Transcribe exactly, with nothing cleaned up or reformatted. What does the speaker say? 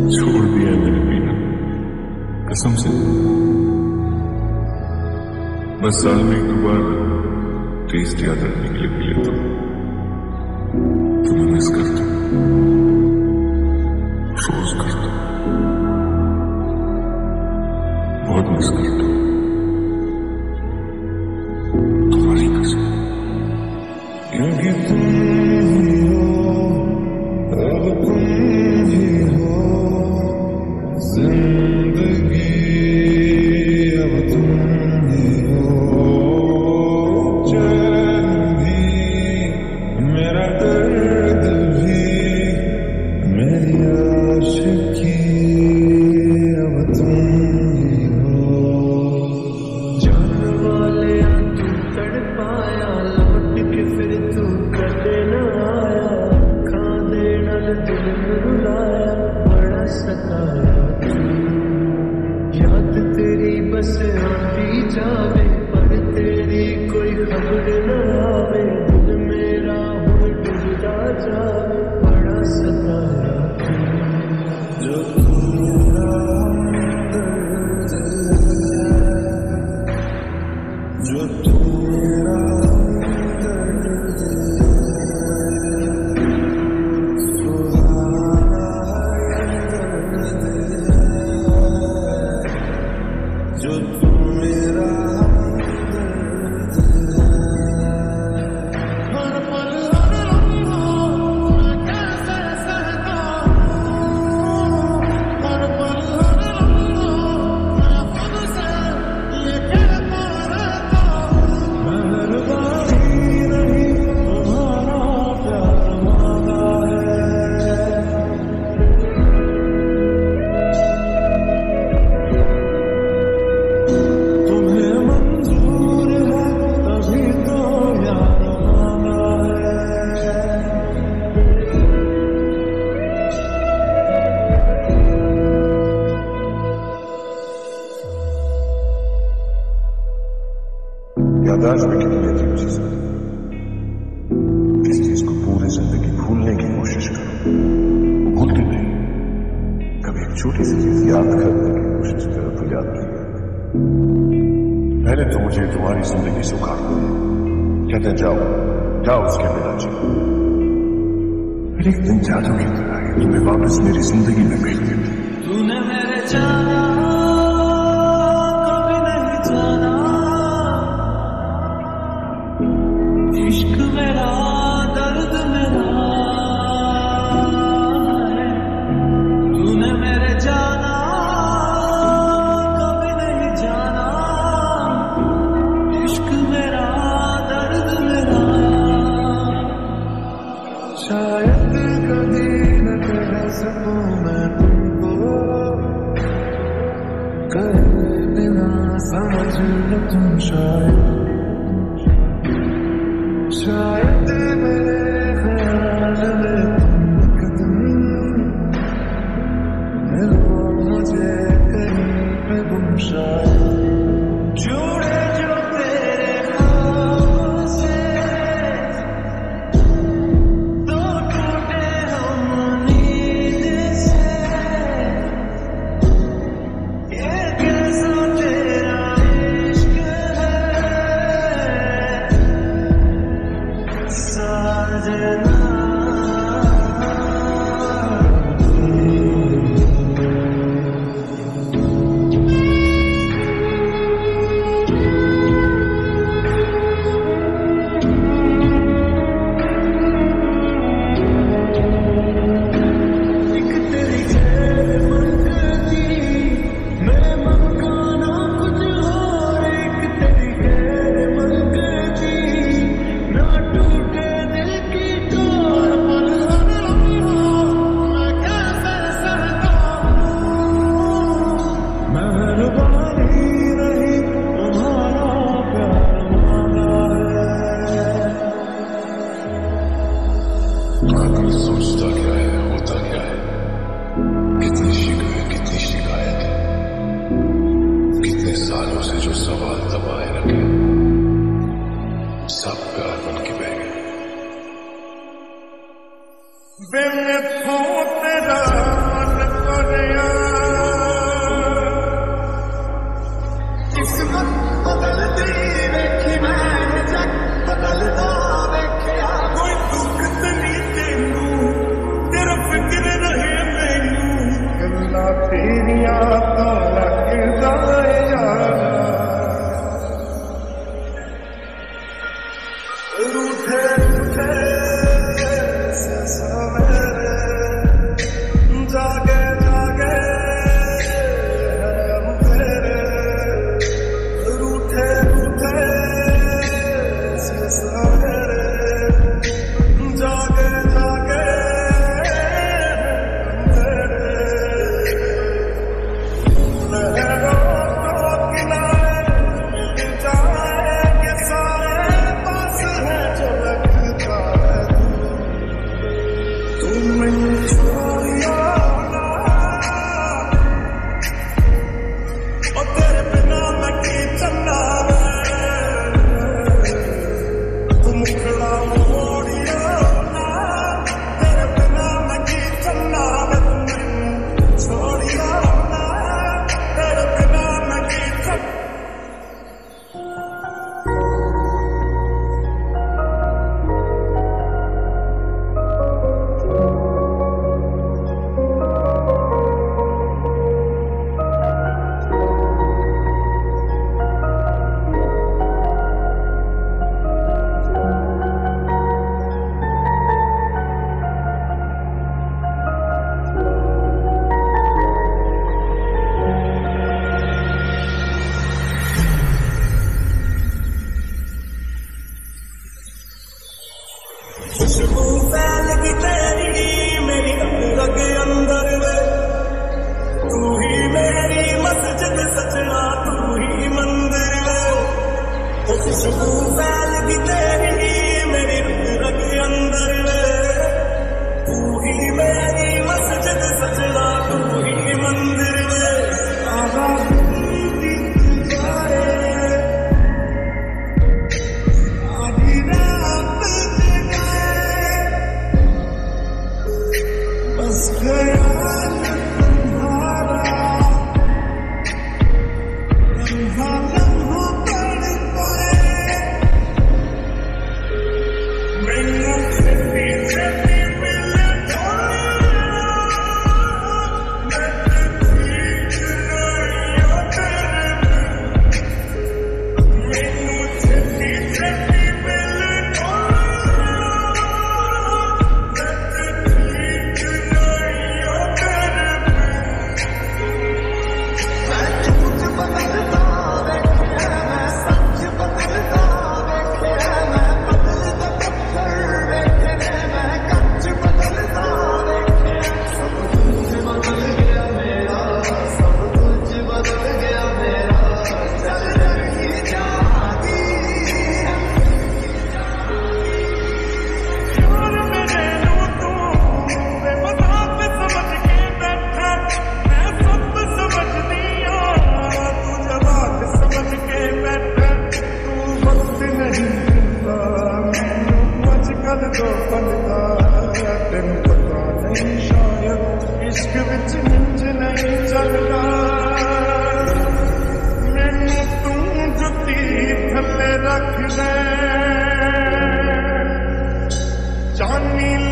छोड़ दिया मैंने पीना कसम से। बस साल में एक दो बार टेस्ट याद रखने के लिए पी लेता हूं। तुम्हें मिस करता हूं, अफसोस करता हूं, बहुत मिस करता हूं तुम्हारी कसम। क्योंकि तुम ही हो, अब तुम ही हो जिंदगी, अब तुम ही हो चैन भी, मेरा दर्द भी, मेरी आशिकी, अब तुम ही हो। जान वाले तू तड़पाया, लौट के फिर तू कदे न आया, खाने नल दिल रुलाया, बड़ा सताया तू। याद तेरी बस आती जावे, पर तेरी कोई खबर न आवे, दिल मेरा हुए डूबता जावे, बड़ा सताया तू। जो तू मेरा हमदर्द है, जो तू मेरा हमदर्द है, सुहाना हमदर्द है, जो तू मेरा हमदर्द है। हर पल हर लम्हा मैं कैसे सहता हूँ, हर पल हर लम्हा मैं खुद से ये कहता रहता हूँ। मेहरबानी नहीं तुम्हारा प्यार मांगा है, तुम्हें मंजूर है तभी तो यार मांगा है। यादाश्त में कितनी अजीब चीज है। इस चीज को पूरी जिंदगी भूलने की कोशिश करो, भूलती नहीं। कभी एक छोटी सी चीज याद करने की कोशिश करो तो याद नहीं आती। पहले तो मुझे तुम्हारी जिंदगी से उखाड़ दो, कहते जाओ जाओ उसके बिना जियो। फिर एक दिन जादू की तरह ये तुम्हें वापस मेरी जिंदगी में भेज देती। तूने मेरे जाना कभी नहीं जाना, इश्क मेरा दर्द मेरा है। तूने मेरे जाना कभी नहीं जाना, इश्क मेरा दर्द मेरा। शायद कभी न कह सकूं मैं तुमको, कहे बिना समझ लो तुम शायद। शायद मेरे ख्याल में तुम एक दिन मिलो मुझे कहीं पे गुम शायद। जुड़े जो तेरे ख्वाब से, दो टूटे हम नींद से, ये कैसा तेरा इश्क है साजना। एक तेरी गैर मंगती, मैं मंगाना कुछ और, एक तेरी गैर मंगती, ना टूटे दिल की डोर। पल हर लम्हा मैं कैसे सहता हूँ, मेहरबानी नहीं तुम्हारा प्यार मांगा है। आदमी सोचता क्या है, होता क्या है, कितनी शिकवे कितनी शिकायत है, कितने सालों से जो सवाल दबाए रखे, सब प्यार बन के बह गए। बिन तेरा मन करे Johnny